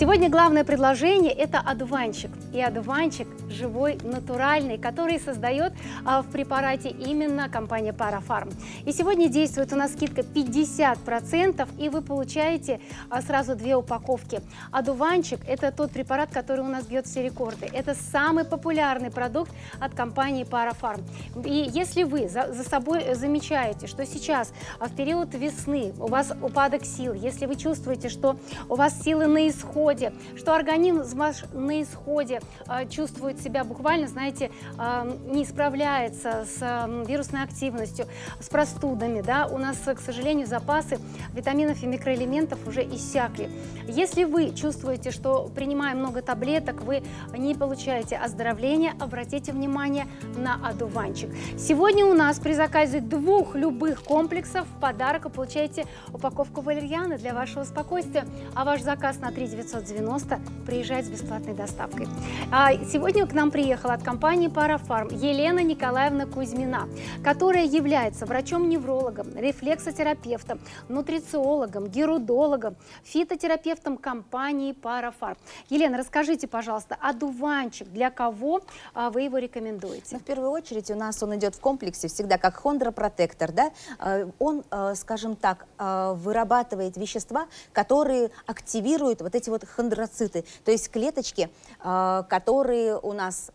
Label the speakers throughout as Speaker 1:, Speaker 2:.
Speaker 1: Сегодня главное предложение – это одуванчик. И одуванчик живой, натуральный, который создает в препарате именно компания ParaFarm. И сегодня действует у нас скидка 50%, и вы получаете сразу 2 упаковки. Одуванчик – это тот препарат, который у нас бьет все рекорды. Это самый популярный продукт от компании ParaFarm. И если вы за собой замечаете, что сейчас в период весны у вас упадок сил, если вы чувствуете, что у вас силы на исходе, что организм ваш на исходе чувствует себя буквально, знаете, не справляется с вирусной активностью, с простудами, да, у нас, к сожалению, запасы витаминов и микроэлементов уже иссякли. Если вы чувствуете, что, принимая много таблеток, вы не получаете оздоровления, обратите внимание на одуванчик. Сегодня у нас при заказе 2 любых комплексов в подарок вы получаете упаковку валерьяны для вашего спокойствия, а ваш заказ на 3 990 приезжает с бесплатной доставкой. Сегодня к нам приехала от компании ParaFarm Елена Николаевна Кузьмина, которая является врачом-неврологом, рефлексотерапевтом, нутрициологом, герудологом, фитотерапевтом компании ParaFarm. Елена, расскажите, пожалуйста, одуванчик, для кого вы его рекомендуете?
Speaker 2: Ну, в первую очередь у нас он идет в комплексе всегда как хондропротектор, да? Он, скажем так, вырабатывает вещества, которые активируют вот эти вот хондроциты, то есть клеточки, которые у нас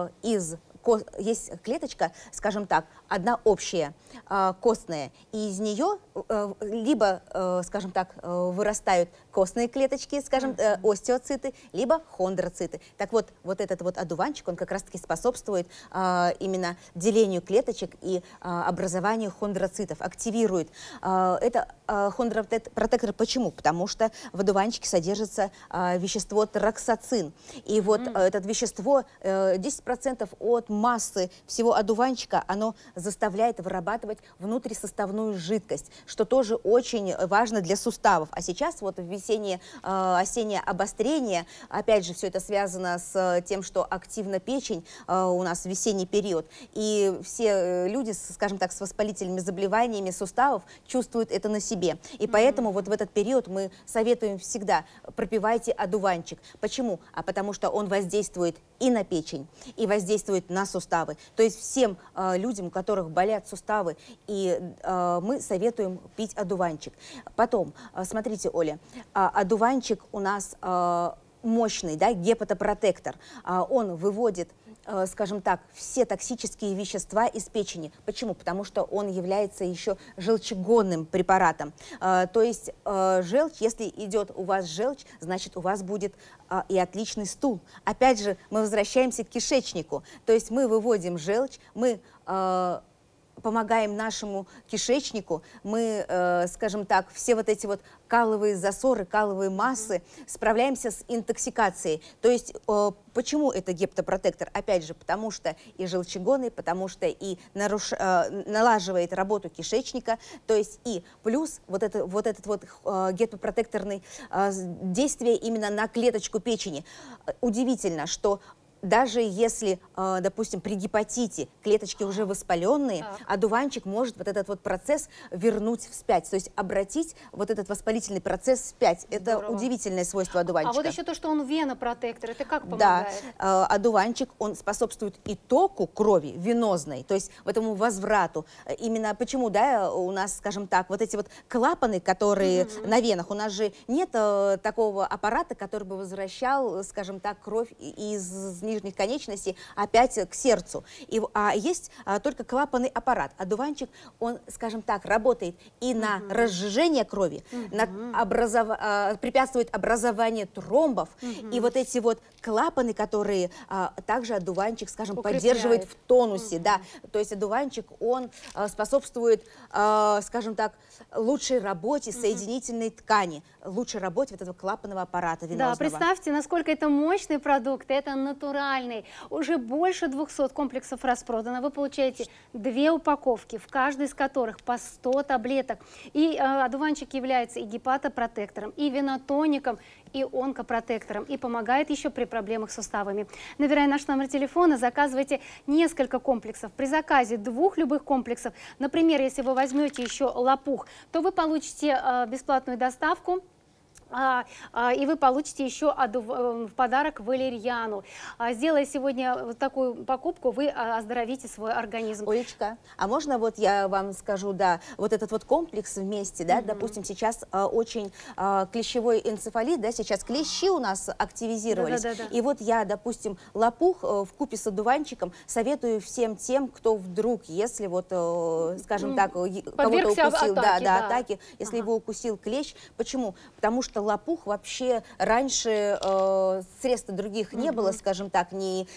Speaker 2: есть клеточка, скажем так, одна общая, костная, и из нее либо, скажем так, вырастают костные клеточки, скажем, остеоциты, либо хондроциты. Так вот, вот этот вот одуванчик, он как раз-таки способствует именно делению клеточек и образованию хондроцитов, активирует. Это хондропротектор почему? Потому что в одуванчике содержится вещество троксацин. И вот это вещество, 10% от массы всего одуванчика, оно заставляет вырабатывать внутрисуставную жидкость, что тоже очень важно для суставов. А сейчас вот в весеннее-осеннее обострение, опять же, все это связано с тем, что активна печень у нас в весенний период, и все люди, скажем так, с воспалительными заболеваниями суставов чувствуют это на себе. И поэтому вот в этот период мы советуем всегда: пропивайте одуванчик. Почему? А потому что он воздействует и на печень, и воздействует на суставы. То есть всем людям, у которых болят суставы, и мы советуем пить одуванчик. Потом, смотрите, Оля, одуванчик у нас мощный, да, гепатопротектор. Он выводит, скажем так, все токсические вещества из печени. Почему? Потому что он является еще желчегонным препаратом. То есть желчь, если идет у вас желчь, значит, у вас будет и отличный стул. Опять же, мы возвращаемся к кишечнику. То есть мы выводим желчь, мы помогаем нашему кишечнику, мы, скажем так, все вот эти вот каловые засоры, каловые массы, справляемся с интоксикацией. То есть почему это гепатопротектор? Опять же, потому что и желчегонный, потому что и налаживает работу кишечника, то есть и плюс вот этот вот гепатопротекторный действие именно на клеточку печени. Удивительно, что даже если, допустим, при гепатите клеточки уже воспаленные, одуванчик может вот этот вот процесс вернуть вспять, то есть обратить вот этот воспалительный процесс вспять. Это удивительное свойство одуванчика.
Speaker 1: А вот еще то, что он венопротектор, это как помогает?
Speaker 2: Да, одуванчик, он способствует и току крови венозной, то есть вот этому возврату. Именно почему, да, у нас, скажем так, вот эти вот клапаны, которые на венах, у нас же нет такого аппарата, который бы возвращал, скажем так, кровь из нижних конечностей опять к сердцу. А есть только клапанный аппарат. Одуванчик, он, скажем так, работает и на разжижение крови, препятствует образованию тромбов. И вот эти вот клапаны, которые также одуванчик, скажем, поддерживает в тонусе. Да. То есть одуванчик, он способствует, скажем так, лучшей работе соединительной ткани, лучшей работе вот этого клапанного аппарата венозного.
Speaker 1: Да, представьте, насколько это мощный продукт, это натуральный. Уже больше 200 комплексов распродано. Вы получаете 2 упаковки, в каждой из которых по 100 таблеток. И одуванчик является и гепатопротектором, и венотоником, и онкопротектором, и помогает еще при проблемах с суставами. Набирая наш номер телефона, заказывайте несколько комплексов. При заказе 2 любых комплексов, например, если вы возьмете еще лопух, то вы получите бесплатную доставку И вы получите еще в подарок валерьяну. Сделая сегодня вот такую покупку, вы оздоровите свой организм.
Speaker 2: Олечка, а можно вот я вам скажу, да, вот этот вот комплекс вместе, да, допустим, сейчас очень клещевой энцефалит, да, сейчас клещи у нас активизировались. И вот я, допустим, лопух вкупе с одуванчиком советую всем тем, кто вдруг, если вот, скажем так, кого-то укусил, атаки, если его укусил клещ. Почему? Потому что лопух вообще раньше средств других не было, скажем так, ни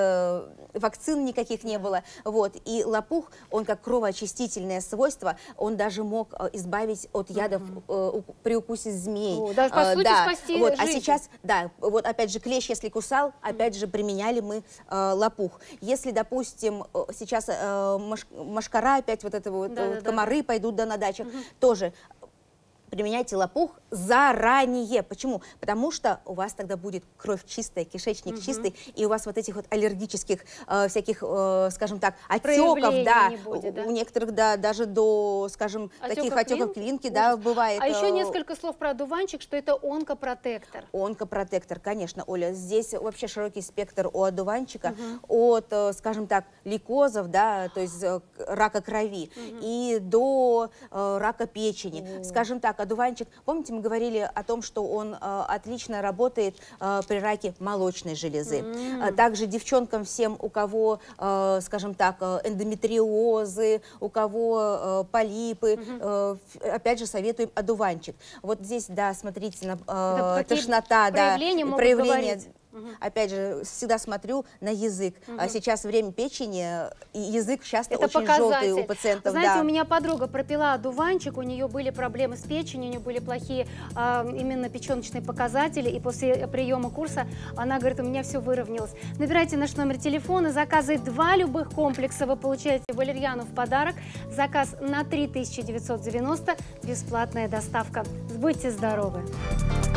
Speaker 2: вакцин никаких не было. Вот. И лопух, он как кровоочистительное свойство, он даже мог избавить от ядов при укусе змей.
Speaker 1: Даже по сути спасти
Speaker 2: вот.
Speaker 1: жизнь.
Speaker 2: А сейчас, да, вот опять же клещ, если кусал, опять же применяли мы лопух. Если, допустим, сейчас мошкара, опять вот это вот, комары пойдут на дачах, тоже применяйте лопух заранее. Почему? Потому что у вас тогда будет кровь чистая, кишечник чистый, и у вас вот этих вот аллергических всяких, скажем так, отеков, да, будет, у некоторых, да, даже до, скажем, таких отеков клинки, да, бывает.
Speaker 1: А еще несколько слов про одуванчик, что это онкопротектор.
Speaker 2: Онкопротектор, конечно, Оля. Здесь вообще широкий спектр у одуванчика, от, скажем так, лейкозов, да, то есть рака крови, и до рака печени. Скажем так, одуванчик, помните, мы говорили о том, что он отлично работает при раке молочной железы. Также девчонкам всем, у кого, скажем так, эндометриозы, у кого полипы, опять же советуем одуванчик. Вот здесь, да, смотрите, тошнота, да, проявления. Опять же, всегда смотрю на язык. А сейчас время печени, и язык часто это очень желтый у пациентов.
Speaker 1: Знаете, у меня подруга пропила одуванчик, у нее были проблемы с печенью, у нее были плохие именно печеночные показатели, и после приема курса она говорит, у меня все выровнялось. Набирайте наш номер телефона, заказывайте 2 любых комплекса, вы получаете валерьяну в подарок. Заказ на 3990, бесплатная доставка. Будьте здоровы!